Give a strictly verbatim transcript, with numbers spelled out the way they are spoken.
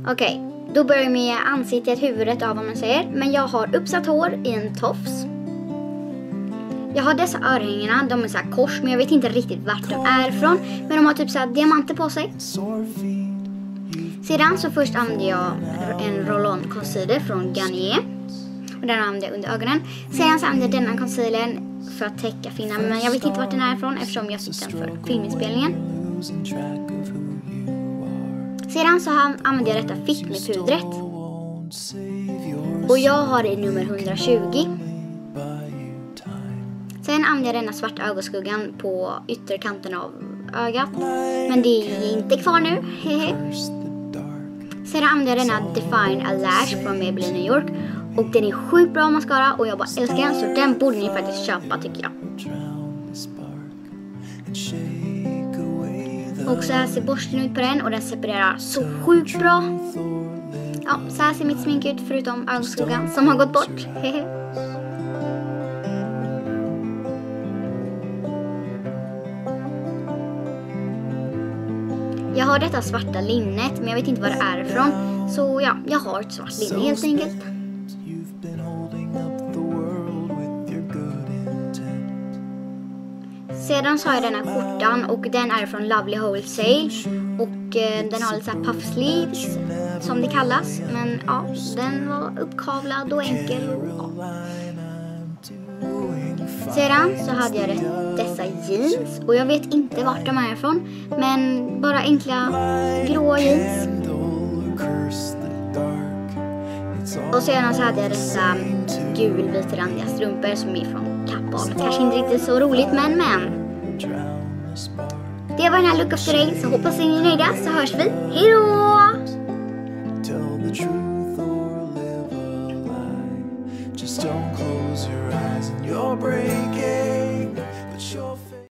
Okej, okay, då börjar jag med ansiktet, huvudet av vad man säger. Men jag har uppsatt hår i en tofs. Jag har dessa örhängena, de är så här kors, men jag vet inte riktigt vart de är ifrån. Men de har typ så här diamanter på sig. Sedan så först använde jag en roll-on concealer från Garnier. Och den använde jag under ögonen. Sedan så använde jag denna concealern för att täcka finnar. Men jag vet inte vart den är ifrån eftersom jag fick den för filminspelningen. Sedan så använde jag detta Fit Me-pudret. Och jag har det i nummer hundratjugo. Sen använde jag denna svarta ögonskuggan på ytterkanten av ögat. Men det är inte kvar nu. Sedan använde jag denna Define a Lash från Maybelline New York. Och den är sjukt bra mascara och jag bara älskar den. Så den borde ni faktiskt köpa tycker jag. Och så här ser borsten ut på den och den separerar så sjukt bra. Ja, så här ser mitt smink ut förutom ögonskuggan som har gått bort. Jag har detta svarta linnet men jag vet inte vad det är ifrån. Så ja, jag har ett svart linne helt enkelt. Sedan så har jag denna skjortan och den är från Lovely Wholesale. Och eh, den har lite så här puff sleeves som det kallas. Men ja, den var uppkavlad och enkel. Ja. Sedan så hade jag dessa jeans. Och jag vet inte vart de är ifrån. Men bara enkla grå jeans. Och sedan så hade jag dessa gulvitrandiga strumpor som är från Kappahl. Kanske inte riktigt så roligt men men. Det var den här look of the day. Så hoppas ni är nöjda så hörs vi. Hejdå! Just don't close your eyes and you'll break